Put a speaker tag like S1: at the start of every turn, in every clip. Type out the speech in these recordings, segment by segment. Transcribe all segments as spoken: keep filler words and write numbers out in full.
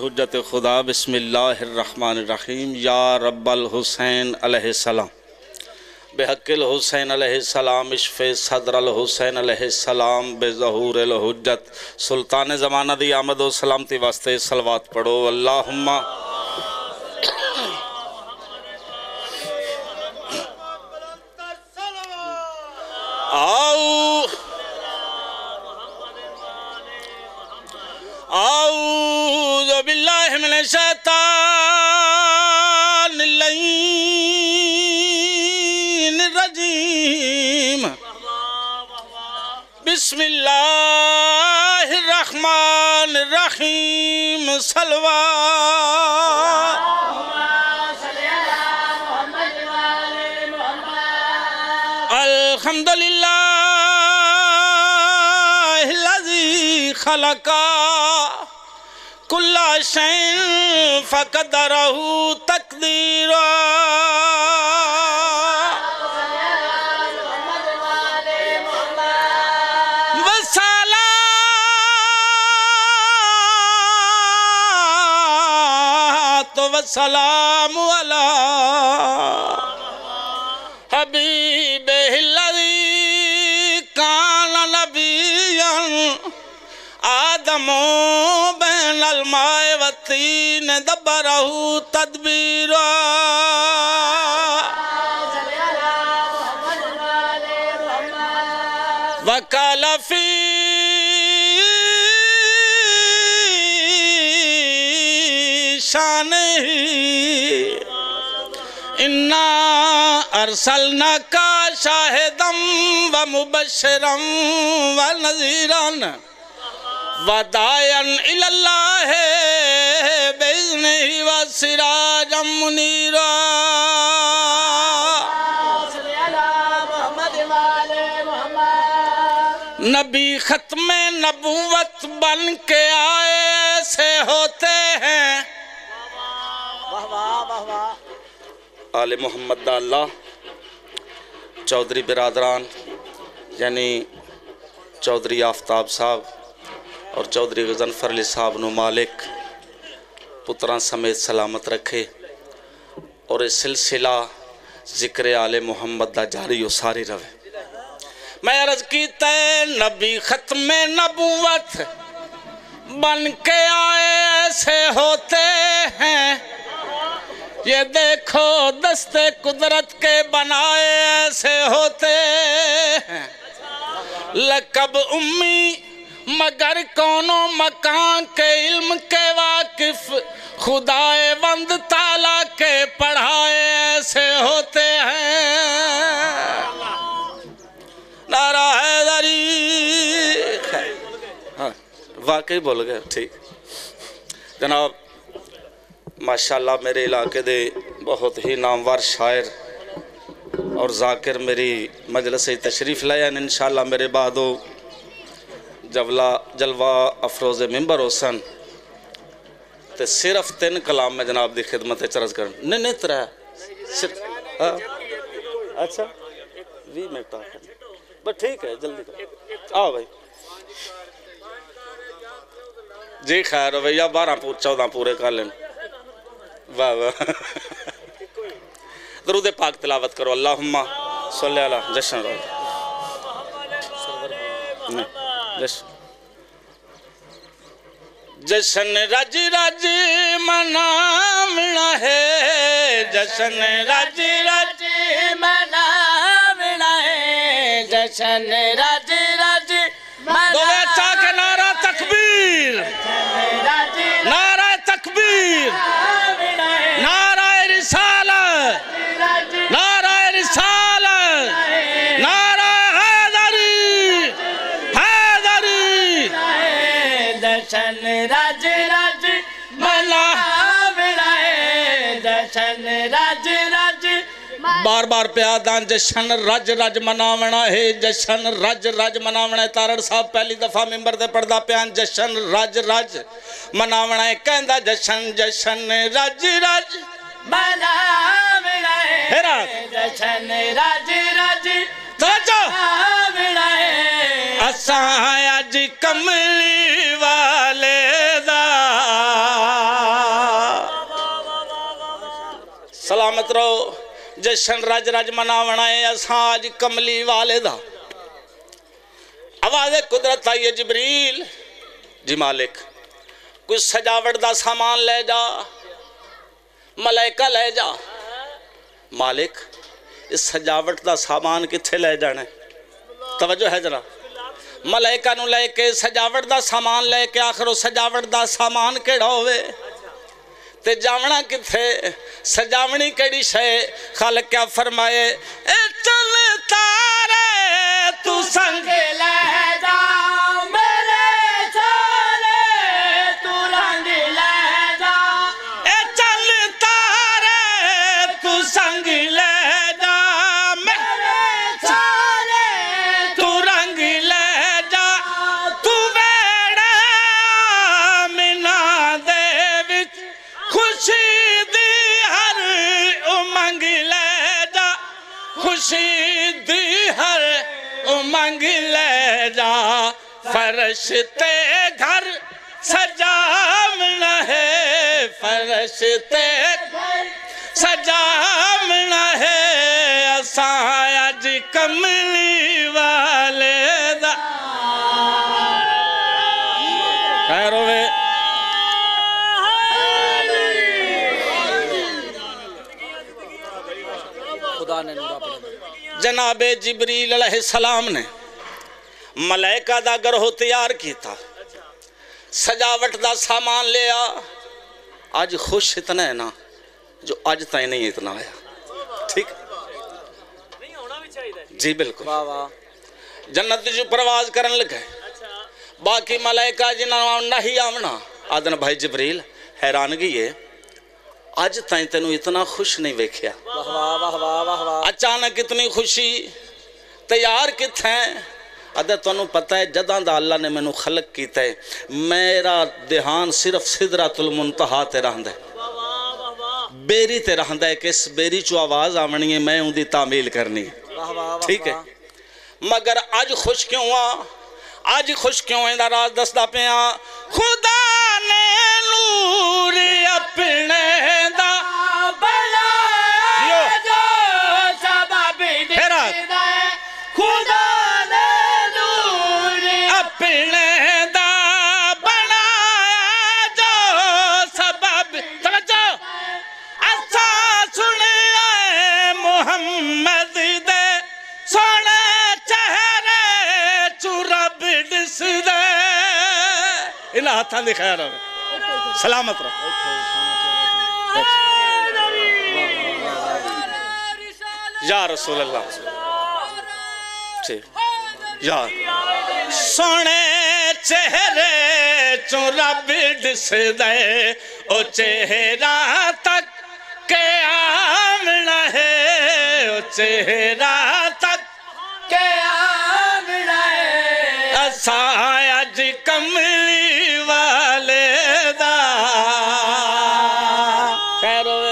S1: حجت خدا بسم اللہ الرحمن الرحیم یا رب الحسین علیہ السلام بحق الحسین علیہ السلام اشف صدر الحسین علیہ السلام بظہور الحجت سلطان زمانہ دی آمد و سلامتی واسطے صلوات پڑھو اللہم آؤ اعوذ باللہ من الشیطان اللعین الرجیم بسم اللہ الرحمن الرحیم صلوات الحمدللہ الذی خلقا کل شیء فقدرہ تقدیرا والصلاة والسلام علی حبیبہ الذی کان نبیا آدم بین الماء والطین دبرہ تدبیرا وقال فی شانہ انا ارسلناک شاہدا ومبشرا ونذیرا وداعیا الی اللہ بإذنہ وسراجا منیرا نبی ختم نبوت بن کے آئے ایسے ہوتے ہیں آل محمد دا اللہ چودھری برادران یعنی چودھری آفتاب صاحب اور چودھری غضنفر علی صاحب نو مالک پتران سمیت سلامت رکھے اور اس سلسلہ ذکر آل محمد دا جاری و ساری روے میں عرض کیتا ہے نبی ختم نبوت بن کے آئے ایسے ہوتے ہیں یہ دیکھو دست قدرت کے بنائے ایسے ہوتے ہیں لقب امی مگر کونوں مکان کے علم کے واقف خدائے وند تعالیٰ کے پڑھائے ایسے ہوتے ہیں نعرہ حیدری ہاں واقعی بول گئے ٹھیک جناب ماشاءاللہ میرے علاقے دے بہت ہی نامور شاعر اور ذاکر میری مجلس سے تشریف لائے ہیں انشاءاللہ میرے بعدو جلوہ افروز ممبر حسن تے صرف تین کلام میں جناب دی خدمت چرز کرن نہیں نہیں ترہ صرف اچھا وی منٹ آخر بس ٹھیک ہے جلدی کر آؤ بھائی جی خیر ہو بھئی بارہ پور چودہ پورے کر لیں واہ واہ درود پاک تلاوت کرو اللہم صلی اللہ جشن رو جشن جشن رج رج مناونا ہے جشن رج رج مناونا ہے جشن رج رج دو ویچا کے نعرہ تکبیر نعرہ تکبیر نعرہ رسالت نعرہ رسالت نعرہ حیدری حیدری جشن رج رج مناونا ہے جشن رج رج بار بار پیادان جشن رج رج مناونا ہے جشن رج رج مناونا ہے تارڑ صاحب پہلی دفعہ ممبر دے پردہ پیان جشن رج رج مناونا ہے کہندہ جشن جشن رج رج مناونا ہے جشن رج رج مناونا ہے اساں آج کملی والے دا سلامت رہو جشن رج رج مناونا ہے اساں آج کملی والے دا آواز قدرت آئی ہے جبریل جی مالک کوئی سجاوٹ دا سامان لے جا ملائکہ لے جا مالک اس سجاوٹ دا سامان کتھے لے جانے توجہ ہے جرا ملائکہ نو لے کے سجاوٹ دا سامان لے کے آخر سجاوٹ دا سامان کیڑا ہوئے تے جاونا کتھے سجاونی کیڑی شے خالق کیا فرمائے اے چلتا رے تو سنگ لے جا میرے چالے تو رنگ لے جا اے چلتا رے تو سنگ لے جا میرے چالے تو رنگ لے جا تو بیڑے آمنہ دے وچ خوشی دی ہر امنگ لے جا خوشی دی ہر امنگ لے جا فرشتے گھر سجامنا ہے فرشتے گھر سجامنا ہے اساں اج کملی والے دا خیر ہوئے جناب جبریل علیہ السلام نے ملائکہ دا گروہ تیار کیتا سجاوٹ دا سامان لیا آج خوش اتنا ہے نا جو آج تائیں نہیں اتنا آیا ٹھیک جی بالکل جنت جو پرواز کرن لگے باقی ملائکہ جنہاں نہیں آمنا آدھن بھائی جبریل حیرانگی ہے آج تائیں تینوں اتنا خوش نہیں ویکھیا اچانک اتنی خوشی تیار کت ہیں ادھے تونوں پتہ ہے جداں دا اللہ نے میں نو خلق کیتا ہے میرا دہان صرف سدرۃ المنتہا تے رہندا ہے بیری تے رہندا ہے کہ اس بیری چو آواز آونی ہے میں ان دی تعمیل کرنی ہے ٹھیک ہے مگر آج خوش کیوں ہوا آج خوش کیوں ہیں دا راز دستا پیا خدا نے نور اپنے دا بنایا جو سبب دیتا ہے خدا نے نور اپنے دا بنایا جو سبب توجہ ایسا سنے محمد دے سونے چہرے چرب ڈس دے انہا ہاتھاں دی خیر ہوئے سلامت رہو یا رسول اللہ یا سونے چہرے چو رب ڈس دے او چہرہ تک کے آمنا ہے او چہرہ تک کے آمنا ہے اساں اج کملی والے دا خیر ہوئے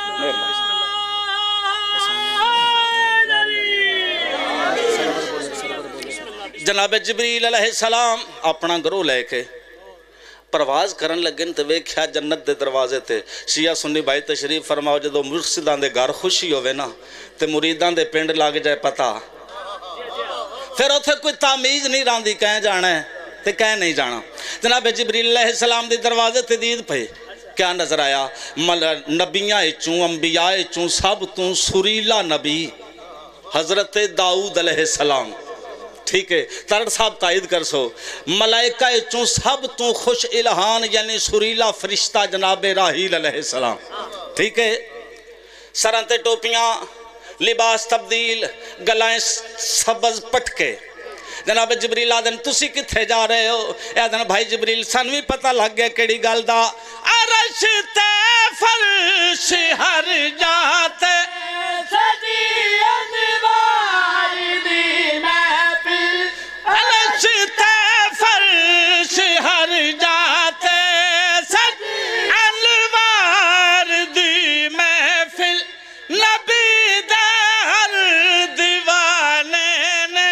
S1: جناب جبریل علیہ السلام اپنا گروہ لے کے پرواز کرن لگن تے ویکھیا جنت دے دروازے تے شیعہ سنی بھائی تشریف فرماؤ جدو مرشدان دے گھر خوشی ہوئے نا تے مریدان دے پنڈ لاگ جائے پتا پھر اتھے کوئی تامیز نہیں راندی کہیں جانا ہے تے کہیں نہیں جانا جناب جبریل علیہ السلام دے دروازے تے دید پہ کیا نظر آیا نبیاں چوں انبیاء چوں سب توں سریلا نبی حضرت داؤد علیہ السلام ٹھیک ہے ترڑ صاحب تائید کر سو ملائکہ چوں سب توں خوش الہان یعنی سریلا فرشتہ جناب راحیل علیہ السلام ٹھیک ہے سرانتے ٹوپیاں لباس تبدیل گلائیں سبز پٹکے جناب جبریل آدن تسی کتھے جا رہے ہو اے آدن بھائی جبریل سنوی پتہ لگ گیا کیڑی گل دا عرش تے فرش ہر جاتے سجی انوار دی محفل عرش تے فرش ہر جاتے سجی انوار دی محفل نبی دے ہر دیوانے نے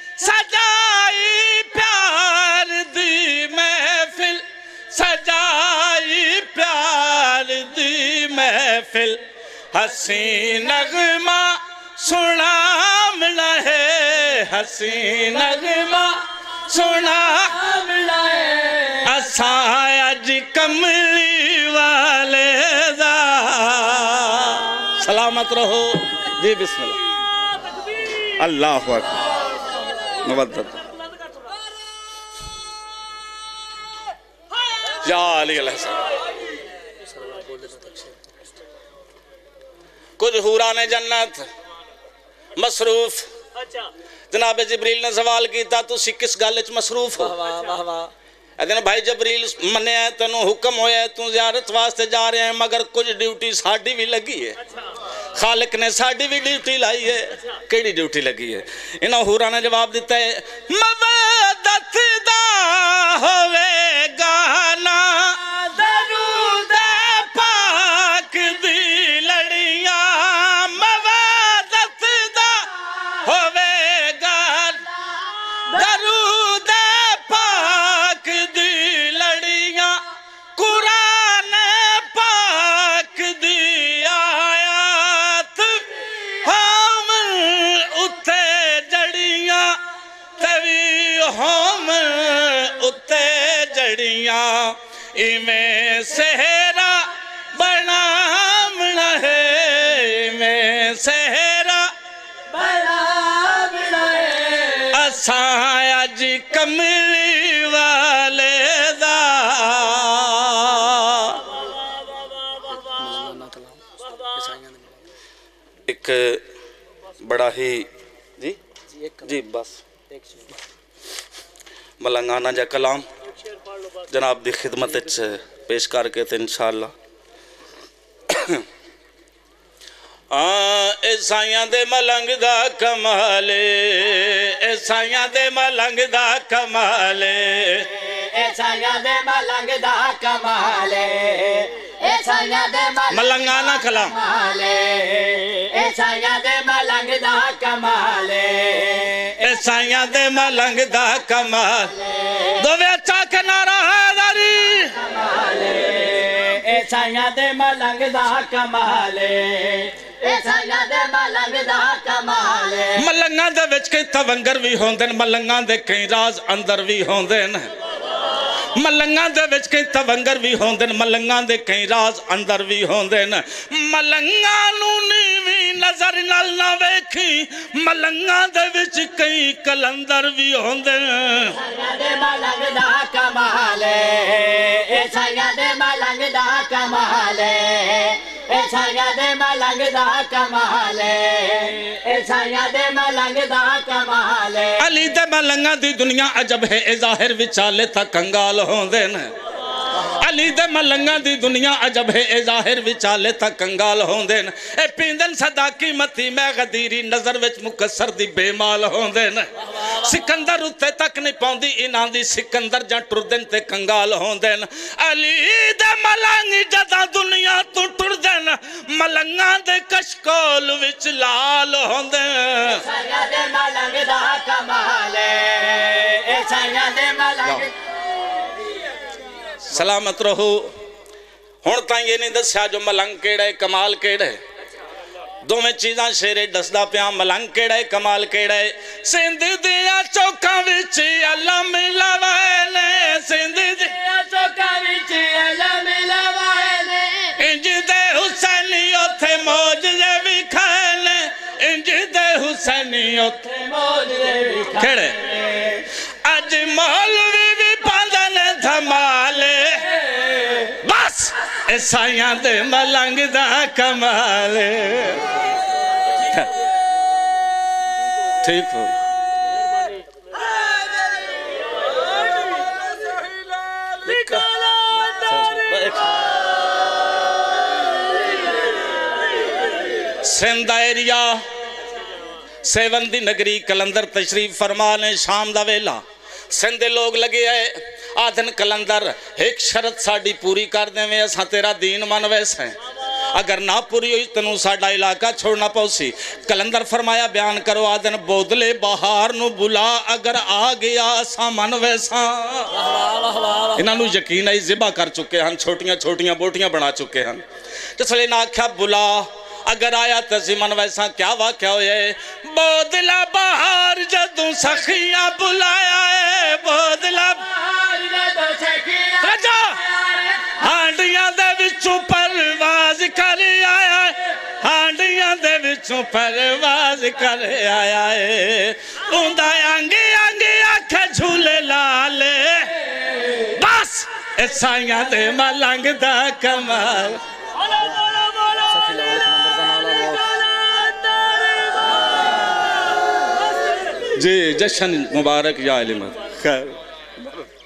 S1: سجائی پیار دی محفل سجائی پیار دی محفل हसी नगमा सुना मिला है हसी नगमा सुना मिला है असा अज कमली वाले दा सलामत रहो जी बिस्मिल्लाह अल्लाह अकबर मुबद्दत या अली अलैहि कुछ हूरान जन्नत मसरूफ जनाब जिब्रील ने सवाल किया तुसी किस गल च मसरूफ हो अदन भाई जबरील मन्या तेनों हुक्म होया तू ज़ियारत वास्ते जा रहे हैं मगर कुछ ड्यूटी साडी भी लगी है खालिक ने साडी भी ड्यूटी लाई है केड़ी ड्यूटी लगी है इन्हां हूरां ने जवाब दिता है मवदत दा होवेगा ना दरूद पाक दी लड़ियां मवदत दा होवेगा दरूद पाक दी लड़ियां कुरान पाक दी आयत हम उत्ते जड़ियां तवी हम उत्ते जड़ियां इवें सेहरा बनावना है इवें सेहरा बनावना है असा अज कमली वाले दा एक बड़ा ही जी जी बस मलंगाना जा कलाम जनाब दी खिदमत पेश करके ते इंशाअल्लाह ईसाइयां दे मलंग दा कमाले ईसाइयां दे मलंग दा कमाले ईसाइयां दे मलंग दा कमाले ईसाइयां दे मलंगाना कलाम ईसाइयां दे मलंग दा कमाले ईसाइयां दे मलंग दा कमाल दोवे चाक नारा हैदरी कमाले ईसाइयां दे मलंग दा कमाले ईसाइयां दे मलंग दा कमाले मलंगां दे विच कई तवंगर भी होंदे न मलंगां दे कई राज अंदर भी होंदे न मलंगां दे विच कई तवंगर भी होंदे न मलंगां दे कई राज अंदर भी होंदे न मलंगां नूं नीवी नजर नाल ना वेखी मलंगां दे विच कई कलंदर भी होंदे न ईसाइयां दे मलंग दा कमाले ईसाइयां दे मलंग दा कमाले ईसाइयां दे मलंग दा कमाले ईसाइयां दे मलंग दा कमाले अली दे मलंगां दी दुनिया अजब है ए ज़ाहिर विचाले तक कंगाल होंदे न अली दे मलंगां दी दुनिया अजब है ए ज़ाहिर विचाले तक कंगाल होंदे न ए पींदन सदा कीमती मैं गदीरी नजर विच मुकस्सर दी बेमाल होंदे न सिकंदर उत्ते तक नहीं पाउंदी इन्हां दी सिकंदर जां टुरदे ते कंगाल होंदे न अली दे मलंग जदा दुनिया तो टुरदे न मलंगां दे कशकोल विच लाल होंदे ईसाइयां दे मलंग दा कमाले ईसाइयां दे मलंग सलामत रहो हुण तां ये नहीं दस्या जो मलंग केड़ा है कमाल केड़ा है दोवें चीज़ां शेरे दसदा पिया मलंग केड़ा है कमाल केड़ा है सिंध दियां चौकां विच अल्लाह मिलावे ने सिंध दियां चौकां विच अल्लाह मिलावे ने इंज दे हुसैनी ओथे मौजज़े विखाए ने इंज दे हुसैनी ओथे मौजज़े विखाए केड़े अज मौलवी भी पांदे ने धमाले बस ईसाइयां दे मलंग दा कमाल ठीक हो सिंध एरिया सेवंदी नगरी कलंदर तशरीफ फरमा ने शाम दा वेला सिंध दे लोग लगे है आधन कलंदर एक शर्त साड़ी पूरी कर देवे असा तेरा दीन मन वैसे अगर ना पूरी हुई तेनू साडा इलाका छोड़ना पौसी कलंदर फरमाया बयान करो आधन बोदले बहार नू बुला अगर आ गया असा मन वैसा इन्हों यकीन है जिबा कर चुके हैं छोटियां छोटियां बोटियां बना चुके हैं जिसले ना आख्या बुला اگر آیا تزیمن ویسا کیا واقعہ ہوئے بودلا بہار جدوں سخیاں بلایا ہے بودلا بہار جدوں سخیاں بلایا ہے ہانڈیاں دے وچوں پرواز کر آیا ہے ہانڈیاں دے وچوں پرواز کر آیا ہے اوندا آنگی آنگی آکھ جھولے لالے بس ایسائیاں دے ملنگ دا کمال جی جشن مبارک یا علمت خیر